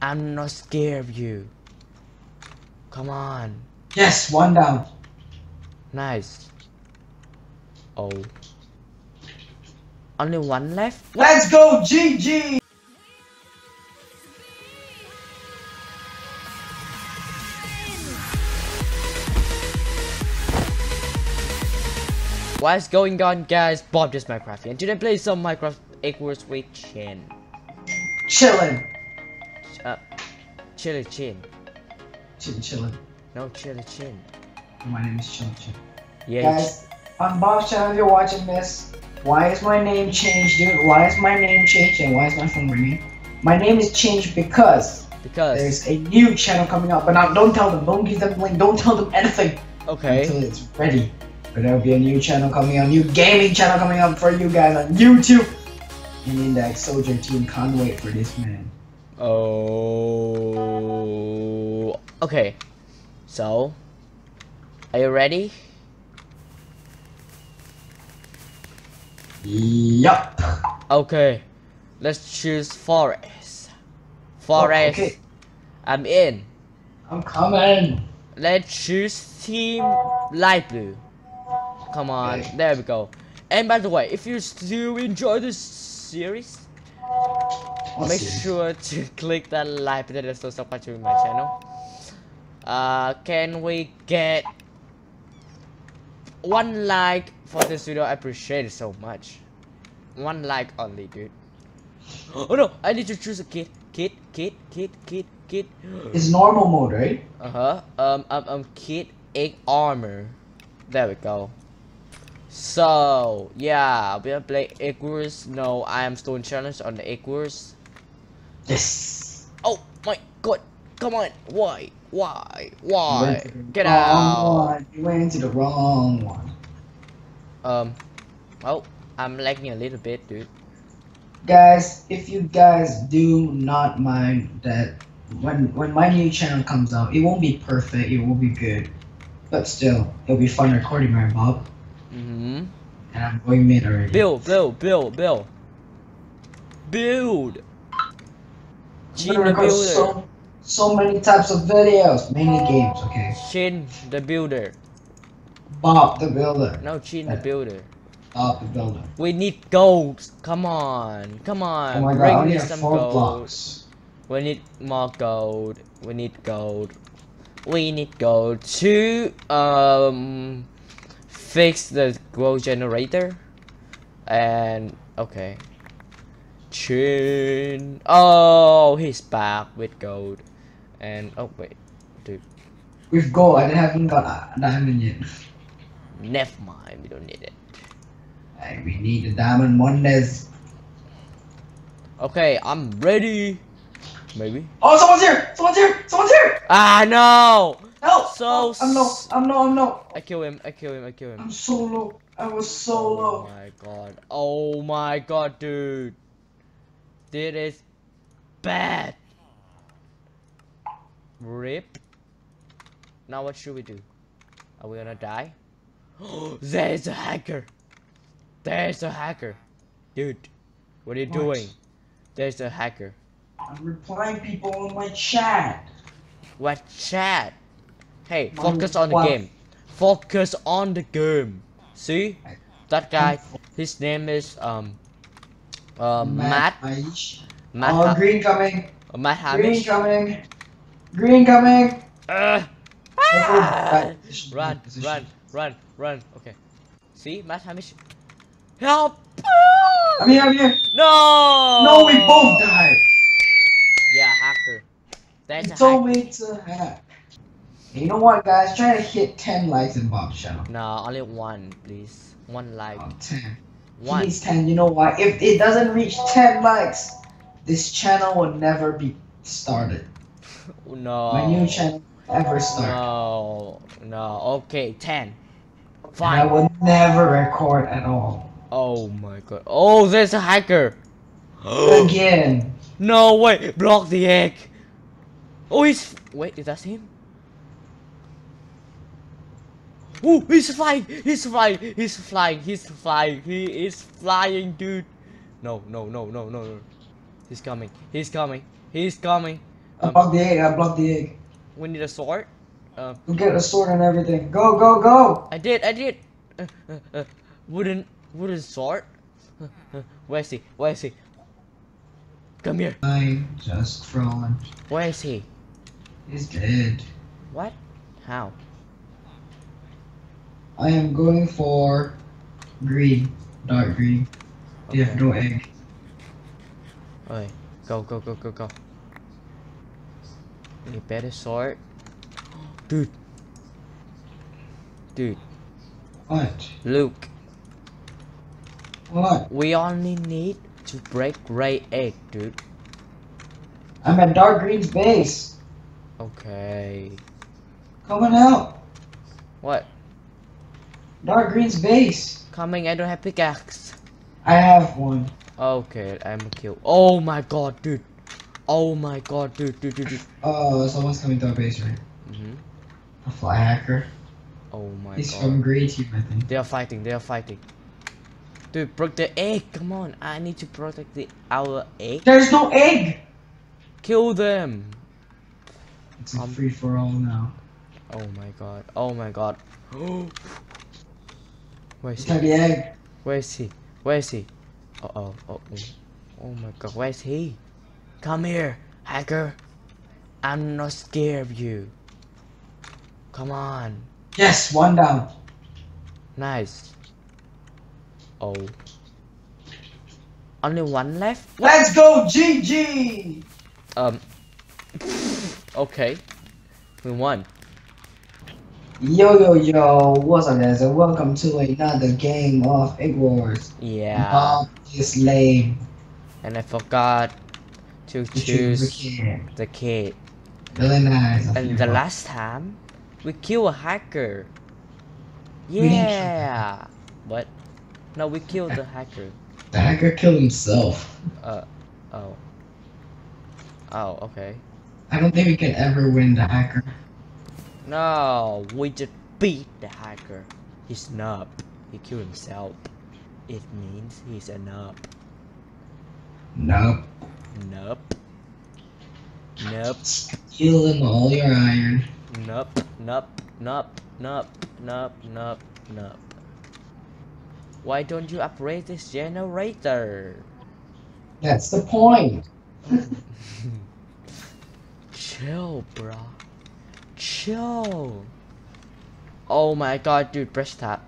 I'm not scared of you. Come on. Yes, one down. Nice. Oh. Only one left? Let's go, GG! What's going on, guys? Bob just Minecraft, and today play some Minecraft Equals with Chin. Chillin'. Chili Chin. Chillin'. No, Chili Chin. My name is Chillin'. Yeah. Guys, on Bob's channel, if you're watching this, why is my name changed, dude? Why is my name changed and why is my phone ringing? My name is changed because there's a new channel coming out, but now don't tell them, don't give them the link, don't tell them anything. Okay. Until it's ready. But there'll be a new channel coming out, new gaming channel coming out for you guys on YouTube. And Index Soldier team can't wait for this, man. Oh. Okay. So, are you ready? Yup. Okay. Let's choose forest. Forest. Okay. I'm in. I'm coming. Let's choose team light blue. Come on, Okay. there we go. And by the way, if you still enjoy this series, make sure to click that like button and subscribe to my channel. Can we get 1 like for this video? I appreciate it so much. 1 like only, dude. Oh no, I need to choose a kid. Kid. It's normal mode, right? Kid egg armor. There we go. So yeah, we're gonna play Egg Wars. No, I am Stone Challenge on the Egg Wars. Yes. Oh my god, come on, why? Get out. out. You went into the wrong one. Oh, I'm lagging a little bit, dude. Guys, if you guys do not mind that when my new channel comes out, it won't be perfect, it won't be good. But still, it'll be fun recording, right, Bob? Mm-hmm. And I'm going mid already. Build. I'm gonna record so many types of videos, mainly games, okay? Chin the builder. Bob the builder. No, Chin the builder. Bob the builder. We need gold. Come on. Oh my god, I Bring only me have some 4 gold. blocks. We need more gold. We need gold to fix the gold generator. And okay. Chin. Oh, he's back with gold. And oh wait, dude. With gold, I haven't got a diamond yet. Never mind, we don't need it. Hey, we need a diamond Mondays. Okay, I'm ready. Maybe. Oh, someone's here! Someone's here! Ah no! Help! So I'm low. I kill him. I'm so low. I was so low. Oh my god, dude. This is bad. Rip. Now what should we do? Are we gonna die? There's a hacker. Dude, what are you doing? There's a hacker. I'm replying people on my chat. What chat? Hey, focus on the game. Focus on the game. See? That guy, his name is Matt. Oh, green coming. Matt Hamish. Green coming. Run. Okay. See, Matt Hamish. Help! I'm here. No! No, we both died. Yeah, hacker. That's You a told hacker. me to hack. You know what, guys? Try to hit 10 likes in Bob's channel. No, only 1, please. 1 like. Oh, 10. 1. He needs 10. You know why? If it doesn't reach 10 likes, this channel will never be started. No. My new channel will never start. No. Okay, 10. And Fine. I will never record at all. Oh my god. Oh, there's a hacker. Again. No way. Block the egg. Oh, wait, is that him? Oh, he's flying. He is flying, dude. No. He's coming. I blocked the egg. I blocked the egg. We need a sword. We'll get a sword and everything. Go, go, go! I did. Wooden sword. Where is he? Where is he? Come here. I'm just trolling. Where is he? He's dead. What? How? I am going for green, dark green. Okay. You have no egg. Okay, go. Any better sword? Dude. What? Luke. What? We only need to break gray egg, dude. I'm at dark green's base. Okay. Coming out. What? Dark green's base. Coming, I don't have pickaxe. I have one. Okay, I'm killed. Oh my god, dude. Oh my god, dude. Oh, someone's coming to our base, right? A fly hacker. Oh my He's god. from Grey Team, I think. They are fighting. Dude, broke the egg. Come on, I need to protect our egg. There's no egg! Kill them. It's a free for all now. Oh my god. Where is he? The egg. Where is he? Oh my god, where is he? Come here, hacker. I'm not scared of you. Come on. Yes, one down. Nice. Oh. Only one left? Let's go, GG! Okay. We won. Yo, what's up guys, and welcome to another game of Egg Wars. Yeah. It's lame. And I forgot to choose the kid. Really nice. And the last time, we killed a hacker. Yeah. But, no, we killed the hacker. The hacker killed himself. Oh, okay. I don't think we can ever win the hacker. No, we just beat the hacker. He's noob. He killed himself. It means he's a noob. Nope. Stealing all your iron. Nope. Why don't you upgrade this generator? That's the point. Chill, bro. Chill. Oh my god, dude, press tab.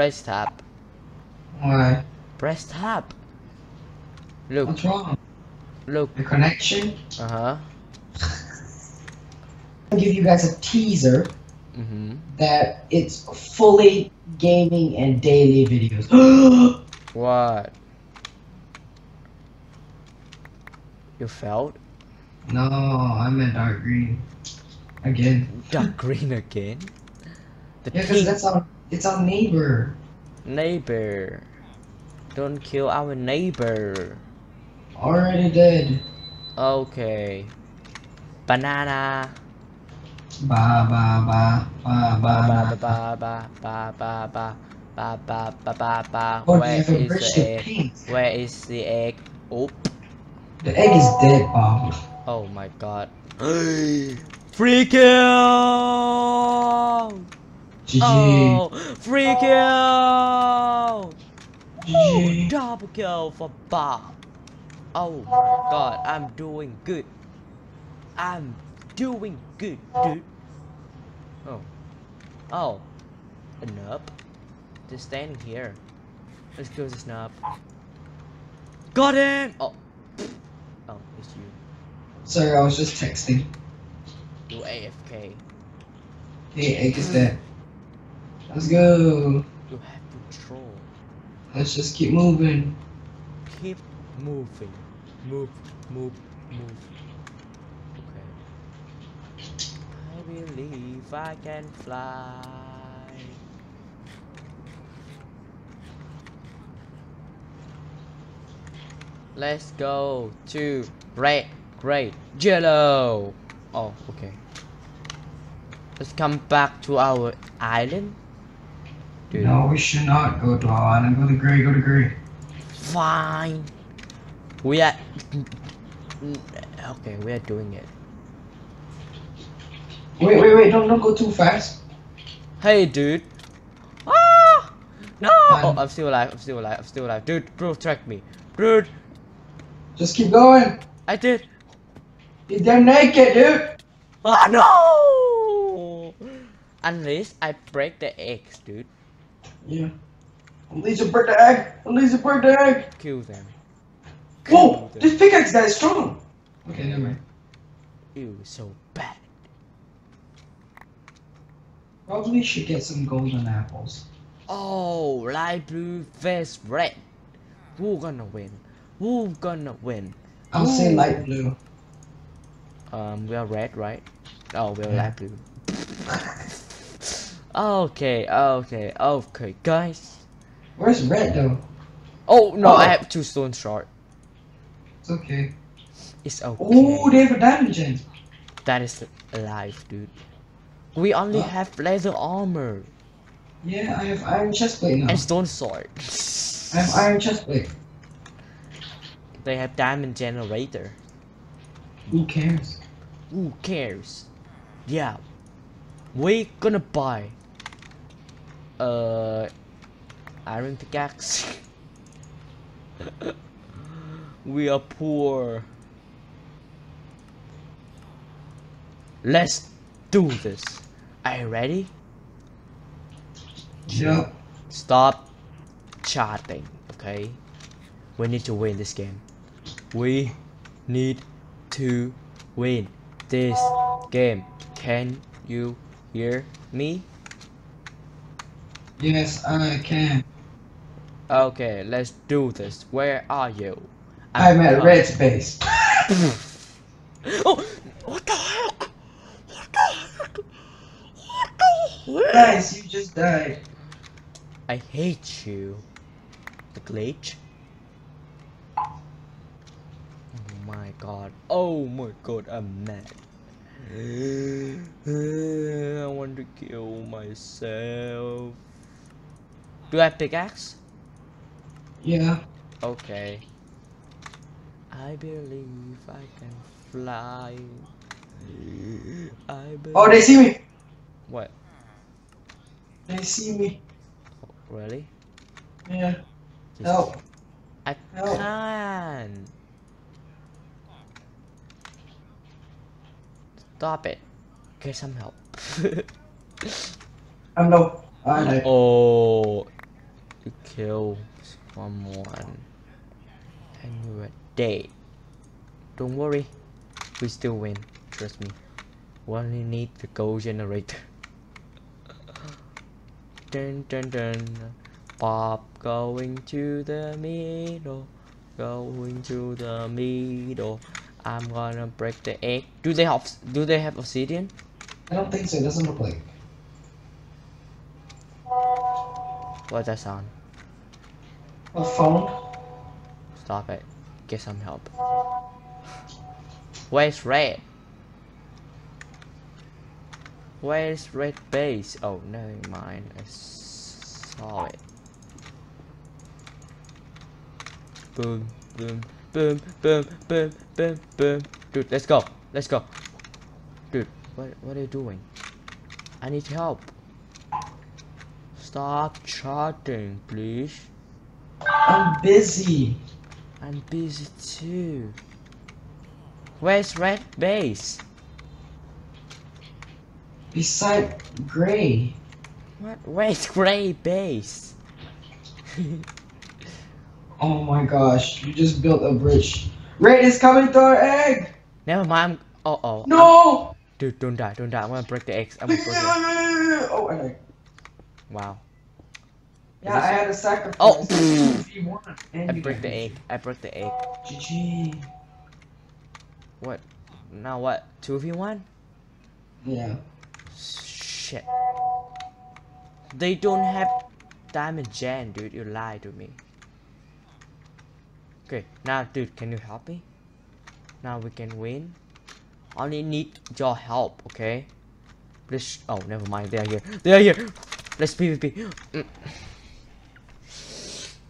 Why? Press tab. Look. What's wrong? Look. The connection? Uh-huh. I'll give you guys a teaser that it's fully gaming and daily videos. What? You felt? No, I'm at dark green. Again. Dark green again? Yeah, because it's our neighbor. Neighbor. Don't kill our neighbor. Already dead. Okay. Banana. Ba ba ba ba ba ba. Where is the egg? Oop. The egg is dead, Bob. Oh my god. Free kill! GG. Oh, free kill! GG. Double kill for Bob. Oh my god, I'm doing good. Dude. Oh. A nub? Just standing here. Let's kill this nub. Got him! Oh, it's you. Sorry, I was just texting. You AFK. Hey, egg is dead. Let's go. You have control. Let's just keep moving. Keep moving. Move. Okay. I believe I can fly. Let's go to red, great, yellow. Oh, okay. Let's come back to our island. Dude. No, we should not go to our island. Go to gray. Fine. We are. Okay, we are doing it. Wait, don't go too fast. Hey, dude. Ah! No! Oh, Fine. I'm still alive. Dude, bro, track me. Dude, Just keep going. I did. You're damn naked, dude. Ah, no! Unless I break the eggs, dude. Yeah. Unleash a break the egg. Unleash a break the egg. Kill them. Whoa! This pickaxe guy is strong. Okay, never mind. Ew, so bad. Probably should get some golden apples. Oh, light blue vs red. Who gonna win? Who gonna win? I'll say light blue. We are red, right? Oh, we are Yeah. light blue. Okay, guys. Where's red though? Oh no, Oh. I have 2 stone short. It's okay. It's okay. Oh, they have a diamond gen. That is alive, dude. We only Oh. have leather armor Yeah, I have iron chestplate now. and stone sword. I have iron chestplate. They have diamond generator. Who cares? Who cares? Yeah, we gonna buy iron pickaxe. We are poor. Let's do this. Are you ready? Yep. Stop chatting, okay? We need to win this game. We need to win this game. Can you hear me? Yes, I can. Okay, let's do this. Where are you? I'm at red space. Oh, what the heck? What the heck? What the heck? Guys, you just died. I hate you. The glitch. Oh my god. Oh my god, I'm mad. I want to kill myself. Do I have pickaxe? Yeah. Okay. I believe I can fly. I believe. Oh, they see me. What? They see me. Really? Yeah. Just- Help. I Help. can. Stop it. Get some help. I'm low. I died. Oh, you kill someone and you are dead. Don't worry, we still win. Trust me. We only need the gold generator. Dun dun dun. Pop going to the middle. Going to the middle. I'm gonna break the egg. Do they have obsidian? I don't think so. It doesn't look like. What's that sound? A phone? Stop it. Get some help. Where's red? Where's red base? Oh, never mind. I saw it. Boom, boom, boom, boom, boom, boom, boom. Dude, let's go. Let's go. Dude, what are you doing? I need help. Stop chatting, please. I'm busy. I'm busy too. Where's red base? Beside gray. What? Where's gray base? Oh my gosh, you just built a bridge. Red is coming to our egg! Never mind. Oh. No! Dude, don't die. I'm gonna break the eggs. I'm gonna break the eggs. Oh, I died. Wow. Yeah, I had a sacrifice. Oh. 2v1, and I you broke got the me. egg. I broke the egg. GG. What? Now what? 2v1? Yeah. Shit. They don't have diamond gen, dude. You lied to me. Okay, now, dude, can you help me? Now we can win. Only need your help, okay? Please. Oh, never mind. They are here. They are here. Let's PvP.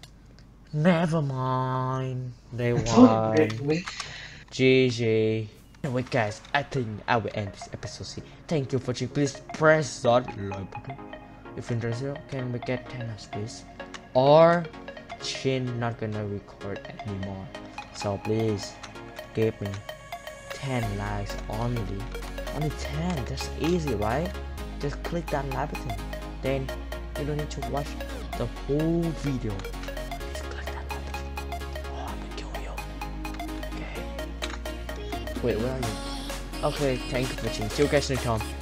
Never mind. They I told you won. Red would win. GG. Anyway guys, I think I will end this episode here. Thank you for watching. Please press that like button if you're interested. Can we get 10 likes please, or Shin not gonna record anymore. So please give me 10 likes only 10. That's easy, right? Just click that like button, then you don't need to watch the whole video. Just click that like button. Oh, I'm gonna kill you. Okay, wait, where are you? Okay, thank you for watching. See you guys next time.